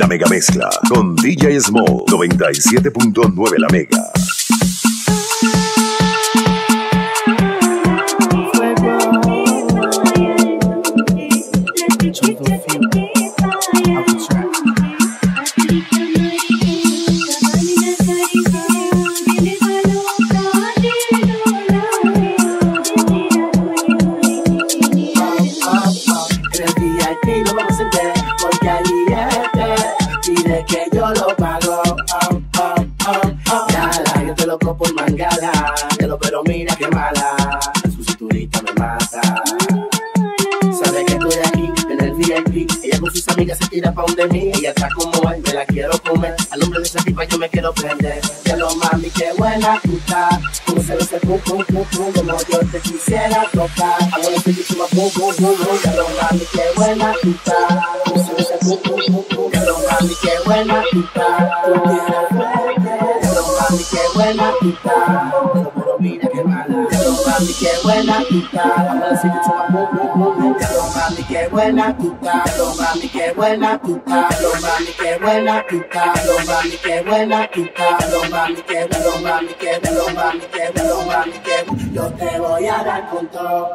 mega mezcla con DJ Small 97.9 la mega. Pero mira qué mala, su cinturita me mata. Sabe que estoy aquí en el VIP. Ella con sus amigas se tira pa' donde mí. Ella está como él, me la quiero comer. Al nombre de esa tipa yo me quiero prender. Ya lo mami, qué buena tú estás. Como se lo sé, pum, pum, pum, pum. Como yo te quisiera tocar. I wanna see you to my boom, boom, boom, boom. Ya lo mami, qué buena tú estás. Como se lo sé, pum, pum, pum, pum. Ya lo mami, qué buena tú estás. Tú quieres ver. Ya lo mami, qué buena tú estás. Mira qué mala, ya lo mami, qué buena tú estás. Ahora sí que toma boom, boom, boom. Ya lo mami, qué buena tú estás. Ya lo mami, qué buena tú estás. Ya lo mami, qué buena tú estás. Ya lo mami, qué buena tú estás. Ya lo mami, qué, ya lo mami, qué, ya lo mami, qué, ya lo mami, qué. Yo te voy a dar con todo.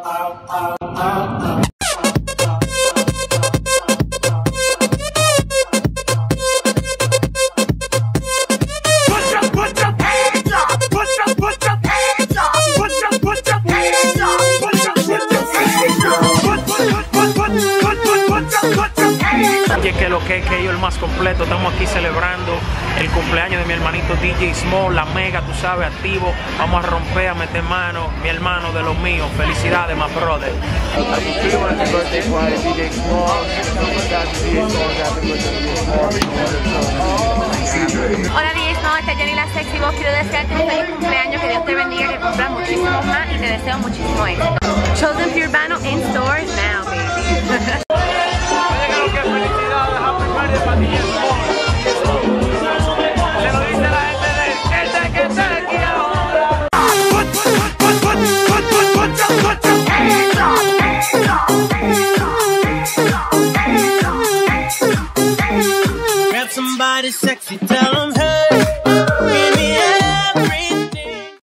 Que lo que yo el más completo, estamos aquí celebrando el cumpleaños de mi hermanito DJ Small, la mega, tú sabes, activo. Vamos a romper, a meter mano, mi hermano de los míos. Felicidades, my brother. Hola DJ Small, esta es Jenny la Sexy Voz. Quiero desearte un feliz cumpleaños, que Dios te bendiga, que cumplas muchísimos más y te deseo muchísimo éxito. Chosen Pure Urbano in stores now, baby. Se lo dice la gente de este que está aquí ahora. Grab somebody sexy, tell them hey, give me everything.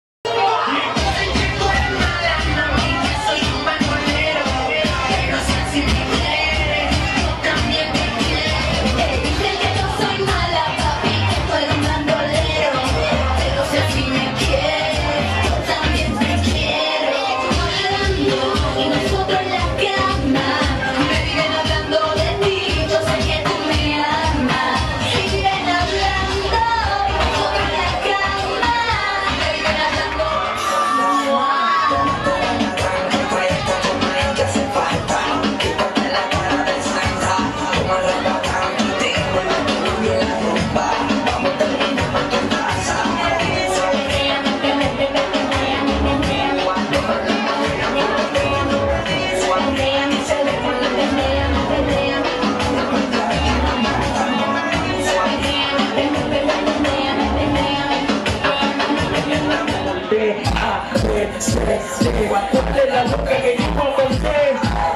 ¿Cuál es la loca que llevo a volver?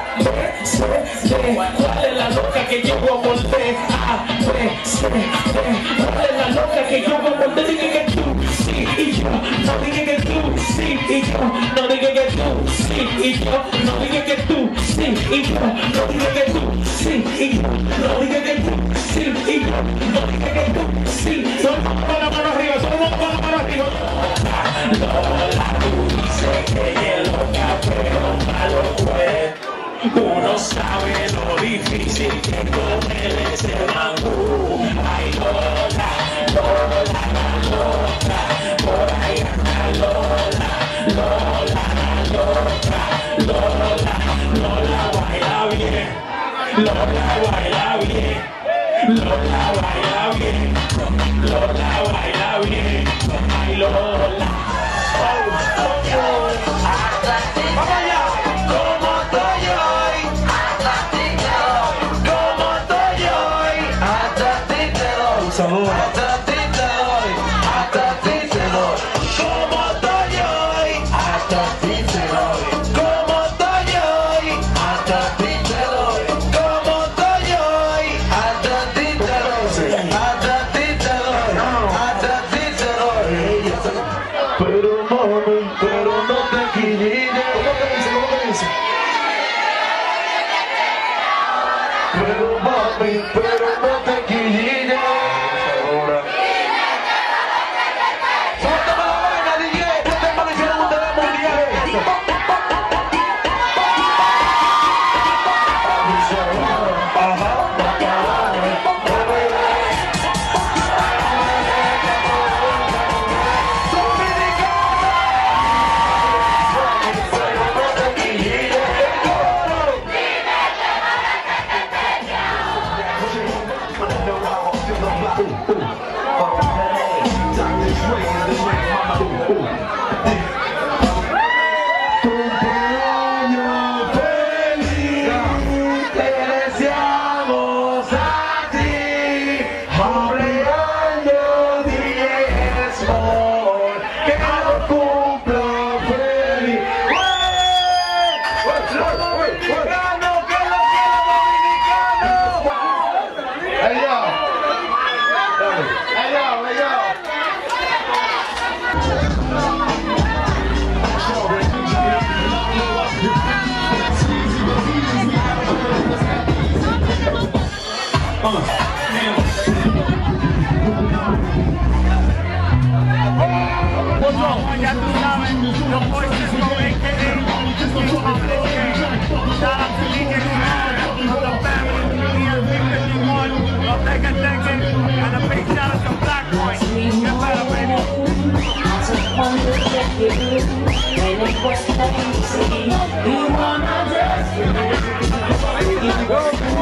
¿Cuál es la loca que llevo a volver? ¿Cuál es la loca que llevo a volver? Dije que tú, sí, y yo. No dije que tú, sí, y yo. No dije que tú, sí, y yo. No dije que tú, sí, y yo. No dije que tú, sí, y yo. No dije que tú, sí, y yo. No dije que tú, sí. Todo el mundo con la mano arriba, todo el mundo con la mano arriba. Lola, tú dices que ella es loca, pero malo fue. Uno sabe lo difícil que comer ese mangú. Ay, Lola, Lola, la loca. Por ahí anda Lola, Lola, la loca. Lola, Lola baila bien. Lola baila bien. Lola baila bien. Lola baila bien. Ay, Lola. ¡Vamos allá! ¿Cómo estoy hoy? Hasta ti te doy. ¿Cómo estoy hoy? Hasta ti te doy. Salud. Hasta ti te doy. Hasta ti te doy. ¿Cómo estoy hoy? Hasta ti te doy. ¿Cómo estoy hoy? Hasta ti te doy. ¿Cómo estoy hoy? Hasta ti te doy. Pero mami, pero no te quilles. Suéltame la vaina, DJ. Este tema lo hicieron ustedes mundiales. Ya tú sabes, los voices con AKA, shout out to DJ Small, the family, Julian, 51, los Tekken, and a big shout out to Black Boy. Get better, baby.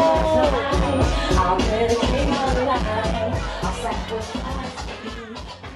Go,